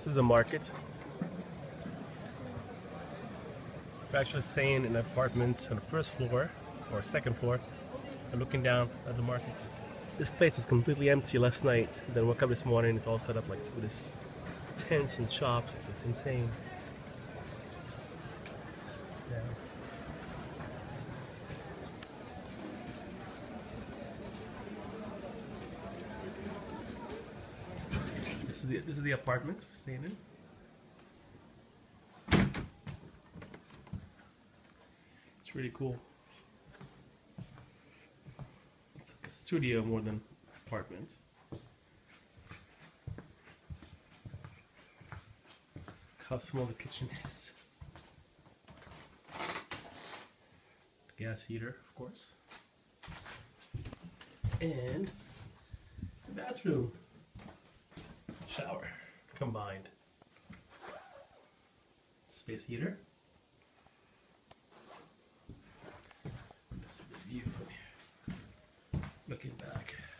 This is a market. We're actually staying in an apartment on the first floor or second floor and looking down at the market. This place was completely empty last night. Then woke up this morning, it's all set up like with this tents and shops. It's insane. Yeah. This is the apartment we're staying in. It's really cool. It's like a studio more than apartment. How small the kitchen is. Gas heater, of course. And the bathroom. Shower combined. Space heater. Let's see the view from here. Looking back.